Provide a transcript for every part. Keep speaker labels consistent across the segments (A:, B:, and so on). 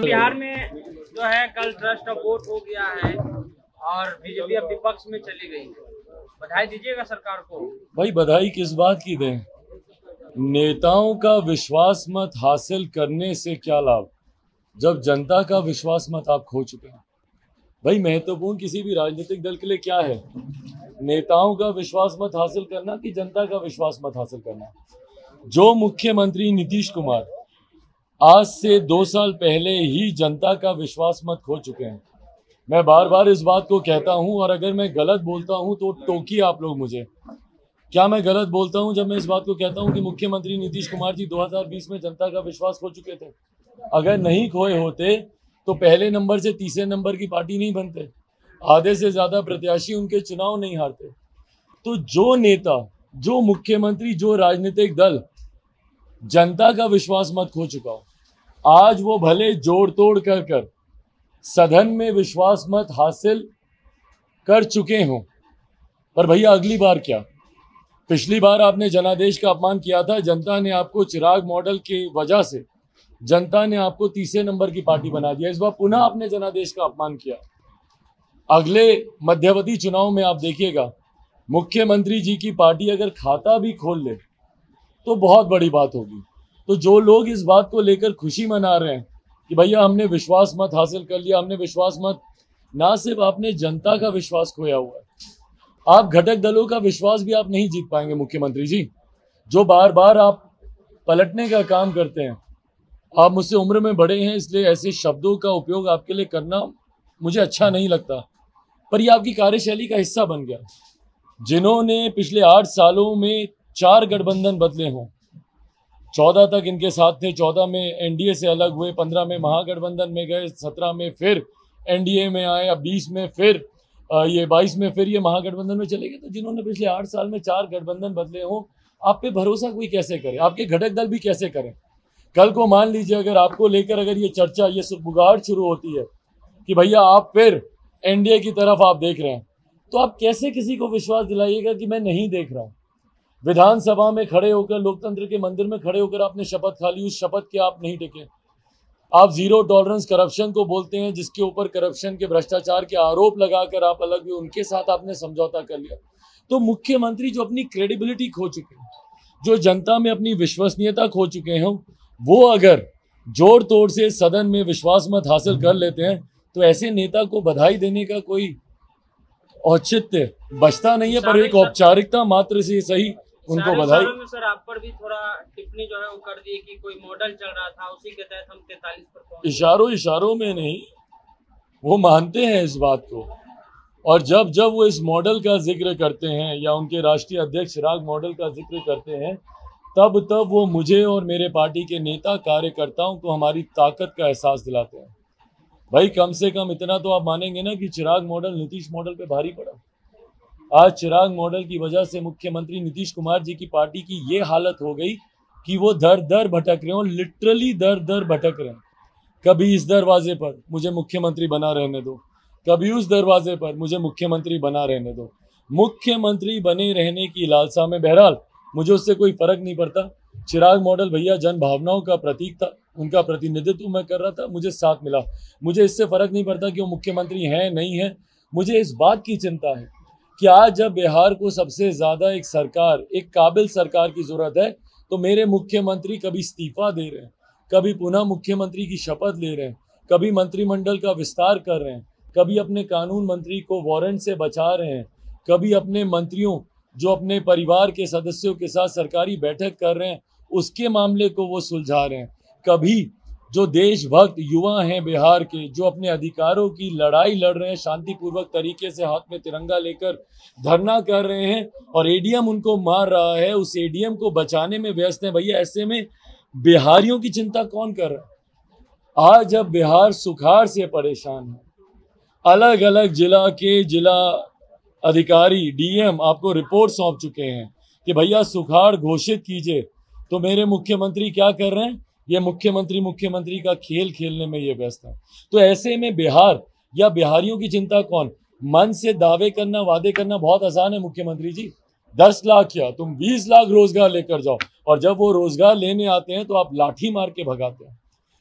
A: बिहार में जो है कल ट्रस्ट ऑफ वोट हो गया है और बीजेपी अब विपक्ष में चली गई है। बधाई दीजिएगा सरकार को।
B: भाई बधाई किस बात की दें? नेताओं का विश्वास मत हासिल करने से क्या लाभ जब जनता का विश्वास मत आप खो चुके हैं। भाई महत्वपूर्ण किसी भी राजनीतिक दल के लिए क्या है? नेताओं का विश्वास मत हासिल करना कि जनता का विश्वास मत हासिल करना। जो मुख्यमंत्री नीतीश कुमार आज से 2 साल पहले ही जनता का विश्वास मत खो चुके हैं। मैं बार बार इस बात को कहता हूं और अगर मैं गलत बोलता हूं तो टोकिए आप लोग मुझे। क्या मैं गलत बोलता हूं जब मैं इस बात को कहता हूं कि मुख्यमंत्री नीतीश कुमार जी 2020 में जनता का विश्वास खो चुके थे? अगर नहीं खोए होते तो पहले नंबर से तीसरे नंबर की पार्टी नहीं बनते, आधे से ज्यादा प्रत्याशी उनके चुनाव नहीं हारते। तो जो नेता, जो मुख्यमंत्री, जो राजनीतिक दल जनता का विश्वास मत खो चुका हो, आज वो भले जोड़ तोड़ कर सदन में विश्वास मत हासिल कर चुके हों, पर भैया अगली बार क्या? पिछली बार आपने जनादेश का अपमान किया था, जनता ने आपको चिराग मॉडल की वजह से जनता ने आपको तीसरे नंबर की पार्टी बना दिया। इस बार पुनः आपने जनादेश का अपमान किया। अगले मध्यावधि चुनाव में आप देखिएगा, मुख्यमंत्री जी की पार्टी अगर खाता भी खोल ले तो बहुत बड़ी बात होगी। तो जो लोग इस बात को लेकर खुशी मना रहे हैं कि भैया हमने विश्वास मत हासिल कर लिया, हमने विश्वास मत, ना सिर्फ आपने जनता का विश्वास खोया हुआ है, आप घटक दलों का विश्वास भी आप नहीं जीत पाएंगे मुख्यमंत्री जी। जो बार बार आप पलटने का काम करते हैं, आप मुझसे उम्र में बड़े हैं इसलिए ऐसे शब्दों का उपयोग आपके लिए करना मुझे अच्छा नहीं लगता, पर ये आपकी कार्यशैली का हिस्सा बन गया। जिन्होंने पिछले 8 सालों में 4 गठबंधन बदले हों, 14 तक इनके साथ थे, 14 में एनडीए से अलग हुए, 15 में महागठबंधन में गए, 17 में फिर एनडीए में आए, अब 20 में फिर ये 22 में फिर ये महागठबंधन में चले गए। तो जिन्होंने पिछले 8 साल में 4 गठबंधन बदले हों, आप पे भरोसा कोई कैसे करे? आपके घटक दल भी कैसे करें? कल को मान लीजिए अगर आपको लेकर अगर ये चर्चा, ये बुगाड़ शुरू होती है कि भैया आप फिर एनडीए की तरफ आप देख रहे हैं, तो आप कैसे किसी को विश्वास दिलाइएगा कि मैं नहीं देख रहा हूं? विधानसभा में खड़े होकर, लोकतंत्र के मंदिर में खड़े होकर आपने शपथ खा ली, उस शपथ के आप नहीं टिके। आप जीरो टॉलरेंस करप्शन को बोलते हैं, जिसके ऊपर करप्शन के, भ्रष्टाचार के आरोप लगाकर आप अलग हुए, उनके साथ आपने समझौता कर लिया। तो मुख्यमंत्री जो अपनी क्रेडिबिलिटी खो चुके हैं, जो जनता में अपनी विश्वसनीयता खो चुके हैं, वो अगर जोड़ तोड़ से सदन में विश्वास मत हासिल कर लेते हैं तो ऐसे नेता को बधाई देने का कोई औचित्य बचता नहीं है, पर एक औपचारिकता मात्र से सही उनको बधाई।
A: सर आप पर भी थोड़ा टिप्पणी जो है वो कर दी कि कोई मॉडल चल रहा था, उसी के तहत हम 43 पर पहुंचे।
B: इशारों में नहीं, वो मानते हैं इस बात को। और जब जब वो इस मॉडल का जिक्र करते हैं या उनके राष्ट्रीय अध्यक्ष चिराग मॉडल का जिक्र करते हैं, तब तब वो मुझे और मेरे पार्टी के नेता कार्यकर्ताओं को हमारी ताकत का एहसास दिलाते हैं। भाई कम से कम इतना तो आप मानेंगे ना कि चिराग मॉडल नीतीश मॉडल पे भारी पड़ा। आज चिराग मॉडल की वजह से मुख्यमंत्री नीतीश कुमार जी की पार्टी की ये हालत हो गई कि वो दर दर भटक रहे हो, लिटरली दर दर भटक रहे हैं। कभी इस दरवाजे पर मुझे मुख्यमंत्री बना रहने दो, कभी उस दरवाजे पर मुझे मुख्यमंत्री बना रहने दो। मुख्यमंत्री बने रहने की लालसा में, बहरहाल मुझे उससे कोई फर्क नहीं पड़ता। चिराग मॉडल भैया जन भावनाओं का प्रतीक था, उनका प्रतिनिधित्व मैं कर रहा था, मुझे साथ मिला। मुझे इससे फर्क नहीं पड़ता कि वो मुख्यमंत्री हैं नहीं है। मुझे इस बात की चिंता है कि आज जब बिहार को सबसे ज्यादा एक सरकार, एक काबिल सरकार की जरूरत है, तो मेरे मुख्यमंत्री कभी इस्तीफा दे रहे हैं, कभी पुनः मुख्यमंत्री की शपथ ले रहे हैं, कभी मंत्रिमंडल का विस्तार कर रहे हैं, कभी अपने कानून मंत्री को वारंट से बचा रहे हैं, कभी अपने मंत्रियों जो अपने परिवार के सदस्यों के साथ सरकारी बैठक कर रहे हैं उसके मामले को वो सुलझा रहे हैं, कभी जो देशभक्त युवा हैं बिहार के, जो अपने अधिकारों की लड़ाई लड़ रहे हैं, शांतिपूर्वक तरीके से हाथ में तिरंगा लेकर धरना कर रहे हैं और एडीएम उनको मार रहा है, उस एडीएम को बचाने में व्यस्त हैं। भैया ऐसे में बिहारियों की चिंता कौन कर रहा है? आज जब बिहार सुखाड़ से परेशान है, अलग अलग जिला अधिकारी, डीएम आपको रिपोर्ट सौंप चुके हैं कि भैया सुखाड़ घोषित कीजिए, तो मेरे मुख्यमंत्री क्या कर रहे हैं? ये मुख्यमंत्री का खेल खेलने में ये व्यस्त है। तो ऐसे में बिहार या बिहारियों की चिंता कौन? मन से दावे करना, वादे करना बहुत आसान है मुख्यमंत्री जी। 10 लाख क्या, तुम 20 लाख रोजगार लेकर जाओ, और जब वो रोजगार लेने आते हैं तो आप लाठी मार के भगाते हैं।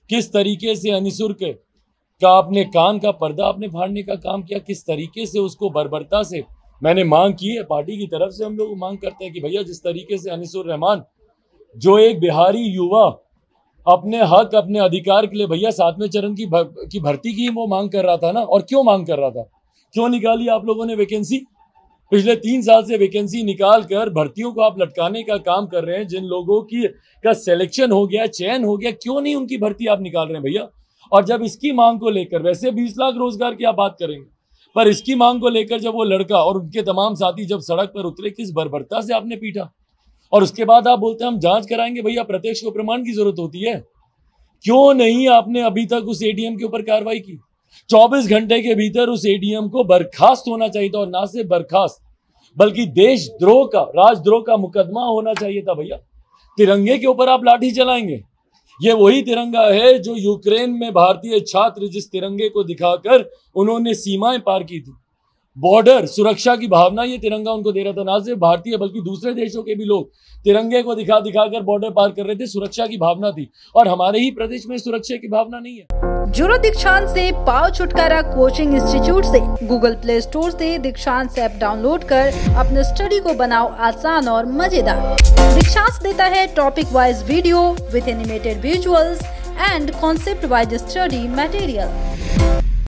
B: किस तरीके से अनिसुर का आपने कान का पर्दा आपने फाड़ने का काम किया, किस तरीके से उसको बर्बरता से मैंने मांग की है। पार्टी की तरफ से हम लोग मांग करते हैं कि भैया जिस तरीके से अनिसुर रहमान जो एक बिहारी युवा अपने हक अपने अधिकार के लिए भैया 7वें चरण की भर्ती की वो मांग कर रहा था ना, और क्यों मांग कर रहा था, क्यों निकाली आप लोगों ने वैकेंसी? पिछले 3 साल से वैकेंसी निकाल कर भर्तियों को आप लटकाने का काम कर रहे हैं। जिन लोगों की का सिलेक्शन हो गया, चयन हो गया, क्यों नहीं उनकी भर्ती आप निकाल रहे हैं भैया? और जब इसकी मांग को लेकर, वैसे 20 लाख रोजगार की आप बात करेंगे, पर इसकी मांग को लेकर जब वो लड़का और उनके तमाम साथी जब सड़क पर उतरे, किस बर्बरता से आपने पीटा, और उसके बाद आप बोलते हैं हम जांच कराएंगे। भैया प्रत्यक्ष को प्रमाण की जरूरत होती है, क्यों नहीं आपने अभी तक उस एडीएम के ऊपर कार्रवाई की? 24 घंटे के भीतर उस एडीएम को बर्खास्त होना चाहिए था, और ना सिर्फ बर्खास्त बल्कि देशद्रोह का, राजद्रोह का मुकदमा होना चाहिए था भैया। तिरंगे के ऊपर आप लाठी चलाएंगे? ये वही तिरंगा है जो यूक्रेन में भारतीय छात्र जिस तिरंगे को दिखाकर उन्होंने सीमाएं पार की थी, बॉर्डर सुरक्षा की भावना ये तिरंगा उनको दे रहा था। ना सिर्फ भारतीय बल्कि दूसरे देशों के भी लोग तिरंगे को दिखा दिखाकर बॉर्डर पार कर रहे थे, सुरक्षा की भावना थी। और हमारे ही प्रदेश में सुरक्षा की भावना नहीं है।
C: जुड़ो दीक्षांत से, पाओ छुटकारा कोचिंग इंस्टीट्यूट से। गूगल प्ले स्टोर से दीक्षांत ऐप डाउनलोड कर अपने स्टडी को बनाओ आसान और मजेदार। दीक्षांत देता है topic wise video with animated visuals and concept wise study material.